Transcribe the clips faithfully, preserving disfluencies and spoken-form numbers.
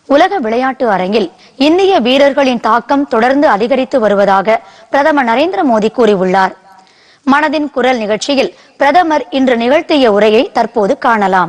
உலக விளையாட்டு அரங்கில் இந்திய வீரர்களின் தாக்கம் தொடர்ந்து அதிகரித்து வருவதாக பிரதமர் நரேந்திர மோடி கூறியுள்ளார். மனதின் குரல் நிகழ்ச்சியில் பிரதமர் இன்று நிகழ்த்திய உரையை தற்போது காணலாம்.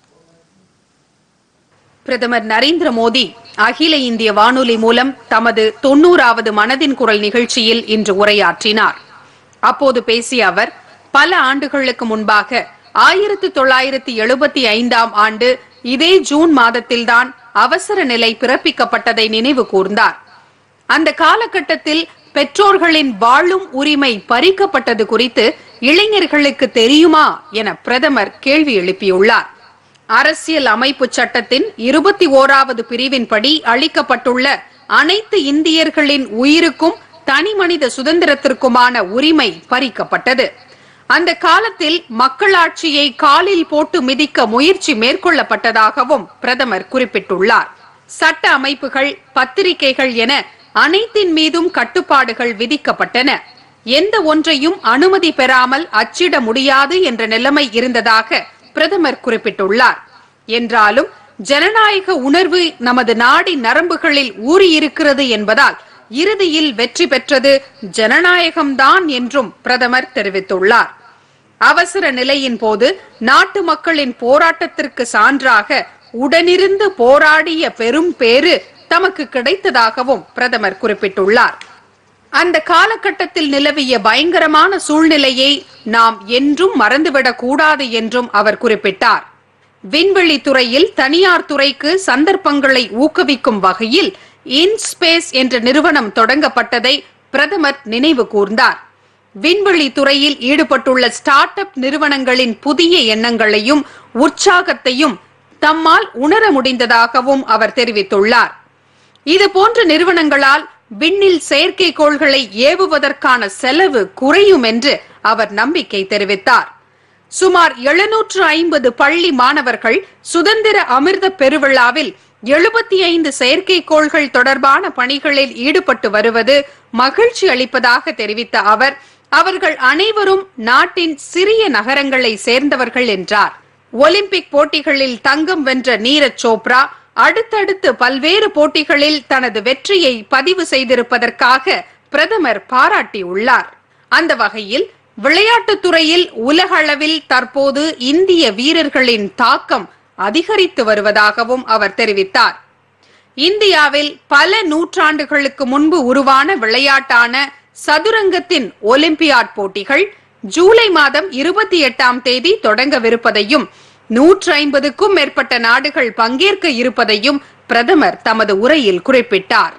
பிரதமர் நரேந்திர மோடி அகில இந்திய வானொலி மூலம் தமது தொன்னூறாவது மனதின் குரல் நிகழ்ச்சியில் இன்று உரையாற்றினார். அப்போது பேசிய அவர், பல ஆண்டுகளுக்கு முன்பாக ஆயிரத்தி தொள்ளாயிரத்தி எழுபத்தி ஐந்தாம் ஆண்டு இதே ஜூன் மாதத்தில்தான் அவசர நிலை பிறப்பிக்கப்பட்டதை நினைவு கூர்ந்தார். அந்த காலகட்டத்தில் பெற்றோர்களின் வாழும் உரிமை பறிக்கப்பட்டது குறித்து இளைஞர்களுக்கு தெரியுமா என பிரதமர் கேள்வி எழுப்பியுள்ளார். அரசியல் அமைப்பு சட்டத்தின் இருபத்தி ஓராவது பிரிவின்படி அளிக்கப்பட்டுள்ள அனைத்து இந்தியர்களின் உயிருக்கும் தனி மனித சுதந்திரத்திற்குமான உரிமை பறிக்கப்பட்டது. அந்த காலத்தில் மக்களாட்சியை காலில் போட்டு மிதிக்க முயற்சி மேற்கொள்ளப்பட்டதாகவும் பிரதமர் குறிப்பிட்டுள்ளார். சட்ட அமைப்புகள், பத்திரிகைகள் என அனைத்தின் மீதும் கட்டுப்பாடுகள் விதிக்கப்பட்டன. எந்த ஒன்றையும் அனுமதி பெறாமல் அச்சிட முடியாது என்ற நிலைமை இருந்ததாக பிரதமர் குறிப்பிட்டுள்ளார். என்றாலும் ஜனநாயக உணர்வு நமது நாடின் நரம்புகளில் ஊறியிருக்கிறது என்பதால் இறுதியில் வெற்றி பெற்றது ஜனநாயகம்தான் என்றும் பிரதமர் தெரிவித்துள்ளார். அவசர நிலையின் போது நாட்டு மக்களின் போராட்டத்திற்கு சான்றாக உடனிருந்து போராடிய பெரும் பேறு தமக்கு கிடைத்ததாகவும் பிரதமர் குறிப்பிட்டுள்ளார். அந்த காலகட்டத்தில் நிலவிய பயங்கரமான சூழ்நிலையை நாம் என்றும் மறந்துவிடக் கூடாது என்றும் அவர் குறிப்பிட்டார். விண்வெளி துறையில் தனியார் துறைக்கு சந்தர்ப்பங்களை ஊக்குவிக்கும் வகையில் இன்ஸ்பேஸ் என்ற நிறுவனம் தொடங்கப்பட்டதை பிரதமர் நினைவு கூர்ந்தார். விண்வெளி துறையில் ஈடுபட்டுள்ள ஸ்டார்ட் அப் நிறுவனங்களின் புதிய எண்ணங்களையும் உற்சாகத்தையும் தம்மால் உணர முடிந்ததாகவும் அவர் தெரிவித்துள்ளார். இதுபோன்ற நிறுவனங்களால் விண்ணில் செயற்கைக்கோள்களை ஏவுவதற்கான செலவு குறையும் என்று அவர் நம்பிக்கை தெரிவித்தார். சுமார் எழுநூற்று ஐம்பது பள்ளி மாணவர்கள் சுதந்திர அமிர்த பெருவிழாவில் எழுபத்தி ஐந்து செயற்கைக்கோள்கள் தொடர்பான பணிகளில் ஈடுபட்டு வருவது மகிழ்ச்சி அளிப்பதாக தெரிவித்த அவர், அவர்கள் அனைவரும் நாட்டின் சிறிய நகரங்களை சேர்ந்தவர்கள் என்றார். ஒலிம்பிக் போட்டிகளில் தங்கம் வென்ற நீரஜ் சோப்ரா அடுத்தடுத்து பல்வேறு போட்டிகளில் தனது வெற்றியை பதிவு செய்திருப்பதற்காக பிரதமர் பாராட்டியுள்ளார். அந்த வகையில் விளையாட்டுத் துறையில் உலக அளவில் தற்போது இந்திய வீரர்களின் தாக்கம் அதிகரித்து வருவதாகவும் அவர் தெரிவித்தார். இந்தியாவில் பல நூற்றாண்டுகளுக்கு முன்பு உருவான விளையாட்டான சதுரங்கத்தின் ஒலிம்பியாட் போட்டிகள் ஜூலை மாதம் இருபத்தி எட்டாம் தேதி தொடங்கவிருப்பதையும் நூற்றி ஐம்பதுக்கும் மேற்பட்ட நாடுகள் பங்கேற்க இருப்பதையும் பிரதமர் தமது உரையில் குறிப்பிட்டார்.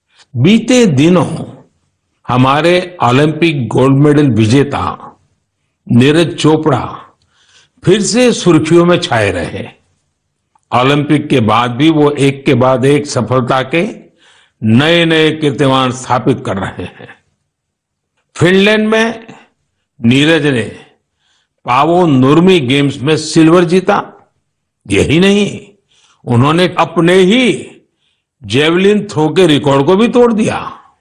बीते दिनों हमारे ओलंपिक गोल्ड मेडल विजेता नीरज चोपड़ा फिर से सुर्खियों में छाए रहे। ओलंपिक के बाद भी वो एक के बाद एक सफलता के नए नए कीर्तिमान स्थापित कर रहे हैं। फिनलैंड में नीरज ने पावो नुर्मी गेम्स में सिल्वर जीता। यही नहीं, उन्होंने अपने ही जेवलिन थ्रो के रिकॉर्ड को भी तोड़ दिया।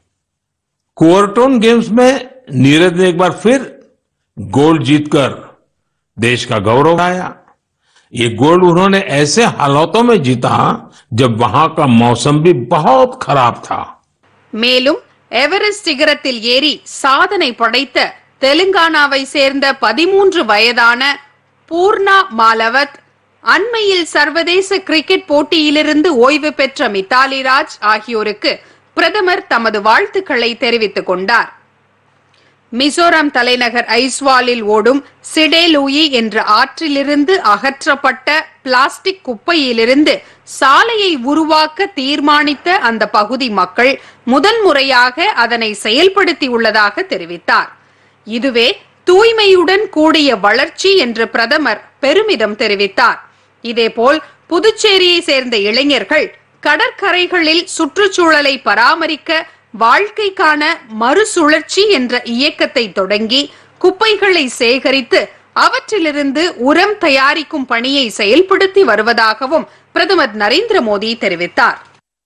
कोर्टोन गेम्स में नीरज ने एक बार फिर गोल्ड जीतकर देश का गौरव बढ़ाया। ये गोल्ड उन्होंने ऐसे हालातों में जीता जब वहां का मौसम भी बहुत खराब था। மேலும் எவரெஸ்ட் சிகரத்தில் ஏறி சாதனை படைத்த தெலுங்கானாவை சேர்ந்த பதிமூன்று வயதான பூர்ணா மாலவத், அண்மையில் சர்வதேச கிரிக்கெட் போட்டியிலிருந்து ஓய்வு பெற்ற மித்தாலி ராஜ் ஆகியோருக்கு பிரதமர் தமது வாழ்த்துக்களை தெரிவித்துக் கொண்டார். மிசோரம் தலைநகர் ஐஸ்வாலில் ஓடும் சிடே லூயி என்ற ஆற்றிலிருந்து அகற்றப்பட்ட பிளாஸ்டிக் குப்பையிலிருந்து சாலையை உருவாக்க தீர்மானித்த அந்த பகுதி மக்கள் முதல் முறையாக அதனை செயல்படுத்தியுள்ளதாக தெரிவித்தார். இதுவே தூய்மையுடன் கூடிய வளர்ச்சி என்று பிரதமர் பெருமிதம் தெரிவித்தார். இதேபோல் புதுச்சேரியை சேர்ந்த இளைஞர்கள் கடற்கரைகளில் சுற்றுச்சூழலை பராமரிக்க வாழ்க்கைக்கான மறுசுழற்சி என்ற இயக்கத்தை தொடங்கி குப்பைகளை சேகரித்து அவற்றிலிருந்து உரம் தயாரிக்கும் பணியை செயல்படுத்தி வருவதாகவும் பிரதமர் நரேந்திர மோடி தெரிவித்தார்.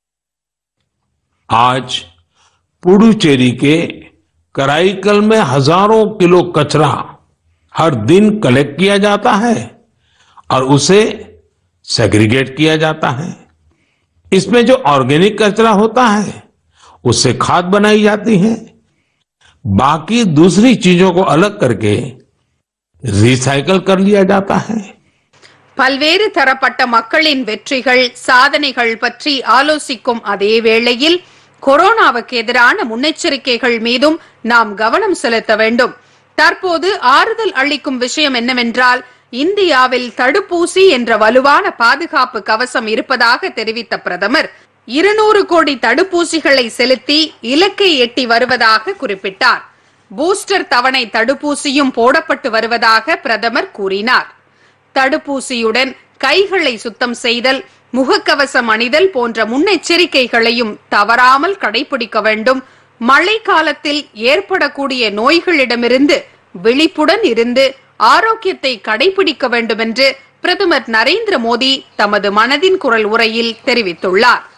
आज पुडुचेरी के कराईकल में हजारों किलो कचरा हर दिन कलेक्ट किया जाता है और उसे सेग्रीगेट किया जाता है। इसमें जो ऑर्गेनिक कचरा होता है उससे खाद बनाई जाती है, बाकी दूसरी चीजों को अलग करके रिसाइकल कर लिया जाता है। பல்வேறு தரப்பட்ட மக்களின் வெற்றிகள் சாதனைகள் பற்றி ஆலோசிக்கும் அதே வேளையில் கொரோனாவுக்கு எதிரான முன்னெச்சரிக்கைகள் மீதும் நாம் கவனம் செலுத்த வேண்டும். தற்போது ஆறுதல் அளிக்கும் விஷயம் என்னவென்றால், இந்தியாவில் தடுப்பூசி என்ற வலுவான பாதுகாப்பு கவசம் இருப்பதாக தெரிவித்த பிரதமர் இருநூறு கோடி தடுப்பூசிகளை செலுத்தி இலக்கை எட்டி வருவதாக குறிப்பிட்டார். பூஸ்டர் தவணை தடுப்பூசியும் போடப்பட்டு வருவதாக பிரதமர் கூறினார். தடுப்பூசியுடன் கைகளை சுத்தம் செய்தல், முகக்கவசம் அணிதல் போன்ற முன்னெச்சரிக்கைகளையும் தவறாமல் கடைபிடிக்க வேண்டும். மழை காலத்தில் ஏற்படக்கூடிய நோய்களிடமிருந்து விழிப்புடன் இருந்து ஆரோக்கியத்தை கடைபிடிக்க வேண்டும் என்று பிரதமர் நரேந்திர மோடி தமது மனதின் குரல் உரையில் தெரிவித்துள்ளார்.